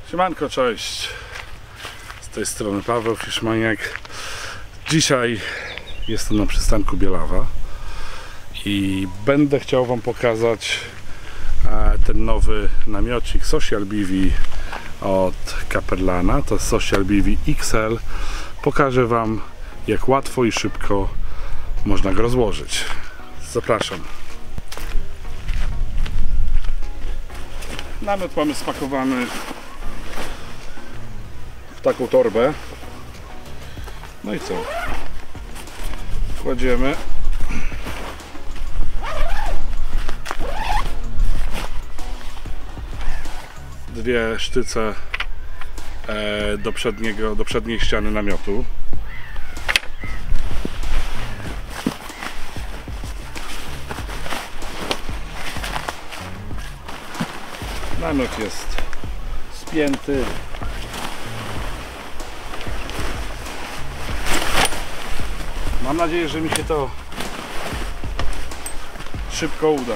Siemanko, cześć. Z tej strony Paweł Fiszmaniak. Dzisiaj jestem na przystanku Bielawa i będę chciał Wam pokazać ten nowy namiocik Social Bivy od Capperlana. To jest Social Bivy XL. Pokażę Wam, jak łatwo i szybko można go rozłożyć. Zapraszam. Namiot mamy spakowany w taką torbę. No i co? Kładziemy. Dwie sztyce do przedniej ściany namiotu. Namiot jest spięty. Mam nadzieję, że mi się to szybko uda.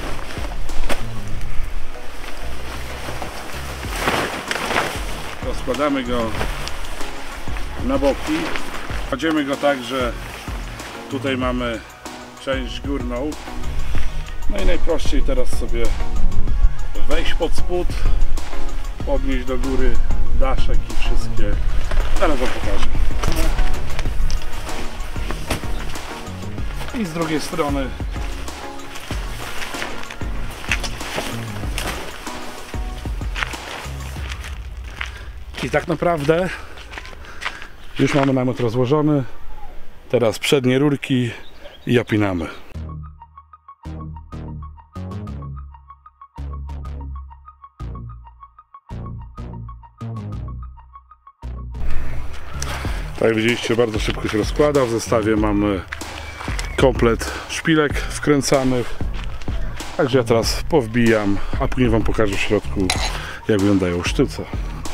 Rozkładamy go na boki. Kładziemy go tak, że tutaj mamy część górną. No i najprościej teraz sobie wejść pod spód, podnieść do góry daszek i wszystkie. Zaraz Wam pokażę. I z drugiej strony i tak naprawdę już mamy namiot rozłożony. Teraz przednie rurki i opinamy. Tak jak widzieliście, bardzo szybko się rozkłada. W zestawie mamy komplet szpilek wkręcanych. Także ja teraz powbijam, a później Wam pokażę w środku, jak wyglądają sztyce.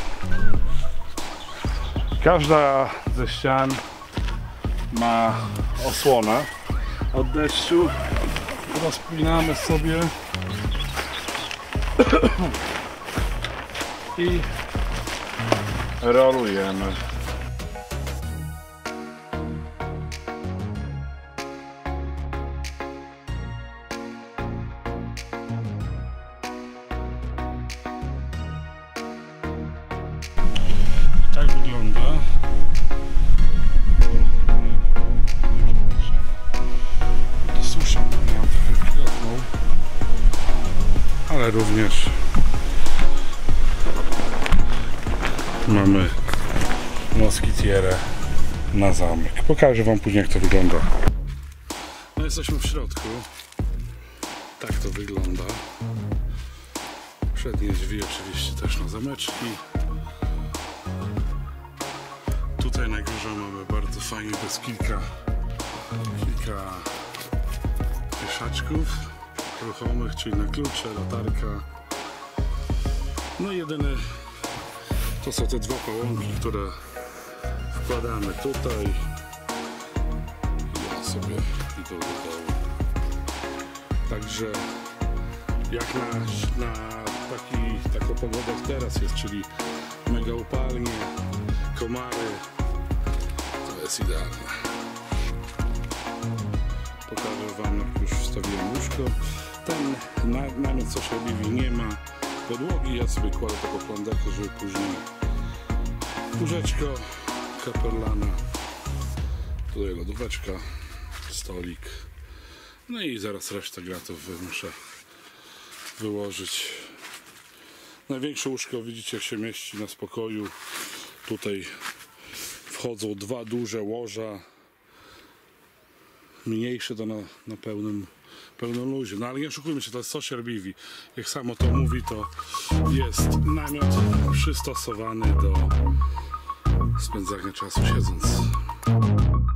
Każda ze ścian ma osłonę od deszczu. Rozpinamy sobie i rolujemy. Tak wygląda. To suszę, miałem trochę wilgotną, ale również mamy moskitierę na zamek. Pokażę Wam później, jak to wygląda. No, jesteśmy w środku. Tak to wygląda. Przednie drzwi oczywiście też na zameczki. Tutaj na górze mamy bardzo fajnie, bez kilka wieszaczków ruchomych, czyli na klucze, latarka. No i jedyne to są te dwa pałąki, które wkładamy tutaj i one sobie idą do dołu. Także jak na taką pogodę jak teraz jest, czyli mega upalnie, komary, to jest idealne. Pokażę Wam, jak już wstawiłem łóżko. Ten namiot Social Bivy nie ma podłogi, ja sobie kładę taką plandekę, żeby później łóżeczko Capperlana, tutaj lodóweczka, stolik, no i zaraz resztę gratów muszę wyłożyć. Największe łóżko, widzicie, jak się mieści na spokoju. Tutaj wchodzą dwa duże łoża, mniejsze to na pełnym luzie. No ale nie oszukujmy się, to jest Social Bivy. Jak samo to mówi, to jest namiot przystosowany do spędzania czasu siedząc.